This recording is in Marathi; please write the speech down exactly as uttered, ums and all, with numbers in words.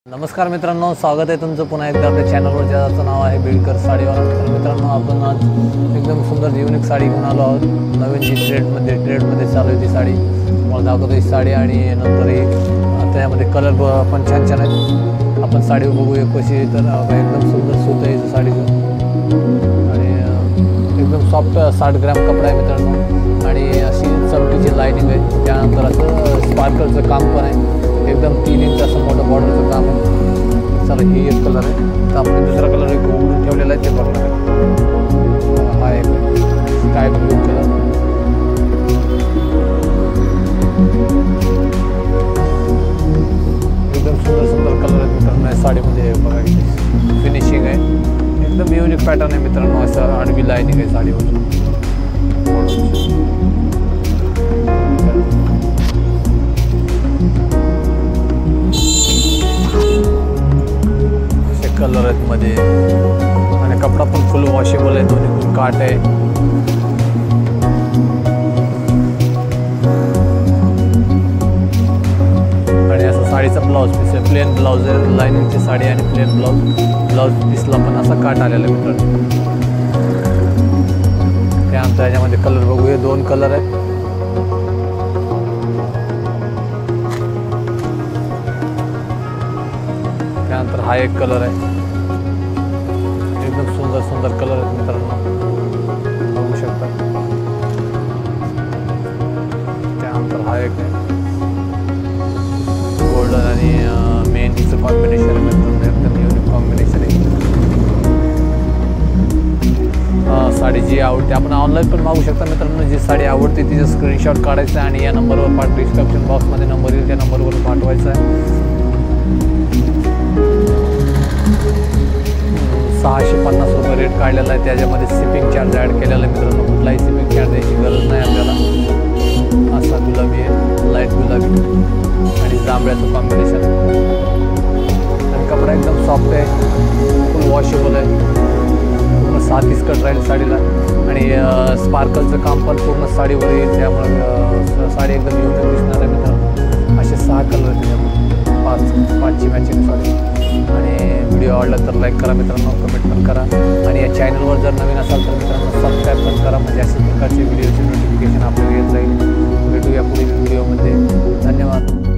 नमस्कार मित्रांनो, स्वागत आहे तुमचं पुन्हा एकदा आपल्या चॅनलवर, ज्याचं नाव आहे बीडकर साडीवाला। तर मित्रांनो, आपण आज एकदम सुंदर युनिक साडी घेऊन आलो आहोत। नवीन जी ट्रेडमध्ये ट्रेडमध्ये चालू आहे ती साडी मला दाखवतो ही साडी, आणि नंतरही त्यामध्ये कलर पण छान छान आहेत। आपण साडी बघूया कशी, तर एकदम सुंदर सूत आहे साडीचं, आणि एकदम सॉफ्ट साठ ग्रॅम कपडा आहे मित्रांनो, आणि अशी चमकीची लाईनिंग आहे। त्यानंतर असं स्पार्कलचं काम पण आहे, एकदम तीन इंच असं मोठं बॉर्डरचं काम आहे। चला, ही एक कलर आहे, तर आपण दुसरा कलर एक उघडून ठेवलेला आहे ते बघणार आहे। हा एक स्काय ब्लू कलर, एकदम सुंदर सुंदर कलर आहेत मित्रांनो या साडीमध्ये। बघा किती फिनिशिंग आहे, एकदम युनिक पॅटर्न आहे मित्रांनो। असं आडवी लाईनिंग आहे साडीवर। कलर आहेत मध्ये, आणि कपडा पण फुल वॉशेबल आहे, दोन्ही गुण काट आहे। आणि असं साडीचा ब्लाऊज पीस आहे, प्लेन ब्लाऊज आहे, लाईनिंगची साडी आणि प्लेन ब्लाऊज ब्लाऊज पीसला पण असा काट आलेला आहे मित्रांनो। त्यानंतर याच्यामध्ये कलर बघूया, दोन कलर आहेत। त्यानंतर हा एक कलर आहे, एकदम सुंदर सुंदर कलर आहेत मित्रांनो, बघू शकता। त्यानंतर हा एक आहे, गोल्डन आणि मेहंदीचं कॉम्बिनेशन आहे मित्रांनो, एकदम युनिक कॉम्बिनेशन आहे। साडी जी आवडते आपण ऑनलाईन पण मागू शकता मित्रांनो। जी साडी आवडते तिचं स्क्रीनशॉट काढायचं आणि या नंबरवर पाठ डिस्क्रिप्शन बॉक्समध्ये नंबर येईल, त्या नंबरवरून पाठवायचा आहे। सहाशे पन्नास रुपये रेट काढलेला आहे, त्याच्यामध्ये शिपिंग चार्ज ॲड केलेला आहे मित्रांनो। कुठलाही शिपिंग चार्ज द्यायची गरज नाही आपल्याला। असा गुलाबी आहे, लाईट गुलाबी आणि जांभळ्याचं कॉम्बिनेशन, आणि कपडा एकदम सॉफ्ट आहे, फुल वॉशेबल आहे, पूर्ण सात इस्कट राहील साडीला, आणि स्पार्कलचं काम पण पूर्ण साडीवर येईल, त्यामुळे साडी एकदम युनिक दिसणार आहे मित्रांनो। असे सहा कलर आहेत त्याच्यामध्ये, पाच पाचची मॅचिंग साडी। आणि व्हिडिओ आवडला तर लाईक करा मित्रांनो, कमेंट पण करा, आणि या चॅनलवर जर नवीन असाल तर मित्रांनो सबस्क्राईब पण करा, म्हणजे अशा प्रकारचे व्हिडिओचे नोटिफिकेशन आपल्याला येत राहील। भेटूया पुढील व्हिडिओमध्ये, धन्यवाद।